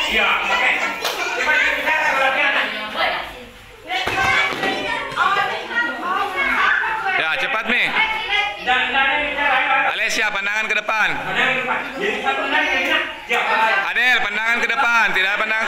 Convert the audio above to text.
Iya, oke. Coba kita sebelahnya. Ya, cepat Mi. Alessia, pandangan ke depan. Pandangan ke depan. Jadi kita pandang ya. Adel, pandangan ke depan, tidak pandangan